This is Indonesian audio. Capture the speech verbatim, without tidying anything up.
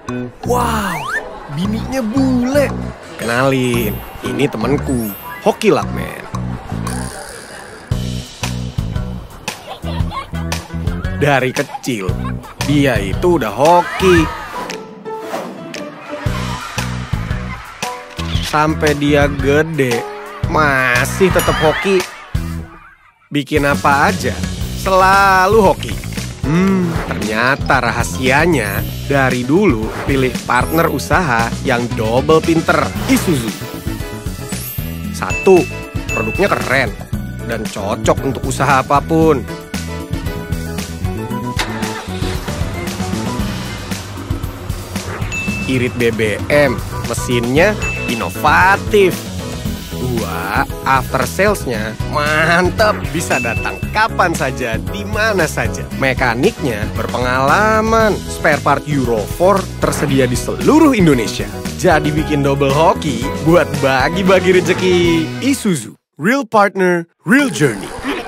Wow, bininya bule. Kenalin, ini temenku, Hoki Luckman. Dari kecil, dia itu udah hoki. Sampai dia gede, masih tetap hoki. Bikin apa aja, selalu hoki. Hmm, ternyata rahasianya dari dulu pilih partner usaha yang double pinter, Isuzu. Satu, produknya keren dan cocok untuk usaha apapun. Irit B B M, mesinnya inovatif. Dua, after sales-nya mantap, bisa datang kapan saja, di mana saja. Mekaniknya berpengalaman, spare part Euro empat tersedia di seluruh Indonesia. Jadi bikin double hoki buat bagi-bagi rezeki. Isuzu, real partner, real journey.